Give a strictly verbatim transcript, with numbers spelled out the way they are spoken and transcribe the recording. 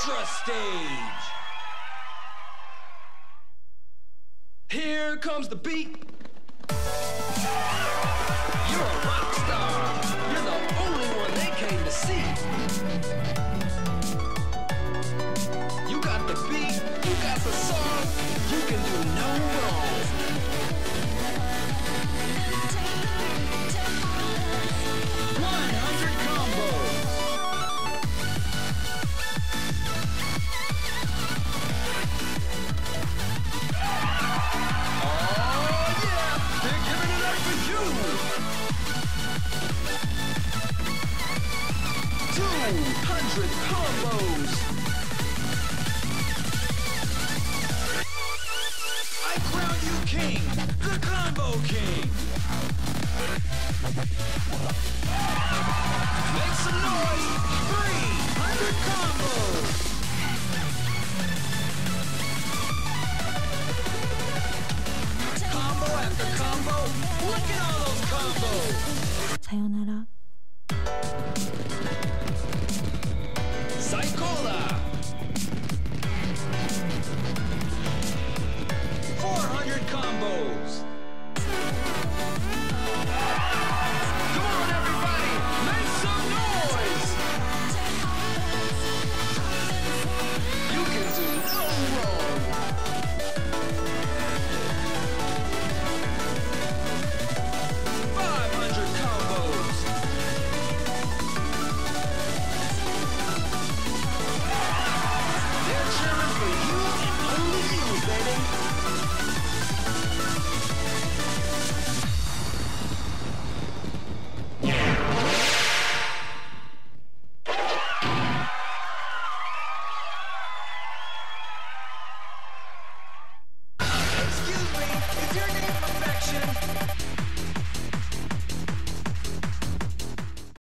Ultra Stage. Here comes the beat. You're a rock star. You're the only one they came to see. You got the beat, you got the song, you can do no wrong. one hundred combos. two hundred combos. I crown you king, the combo king. Make some noise. three hundred combos. Combo after combo. Look at all those combos. 사요나라. Psychola! four hundred combos! Come on everybody! Make some noise! You can do no wrong! five hundred combos! They're cheering for you and only you, baby. Excuse me, is your name Perfection?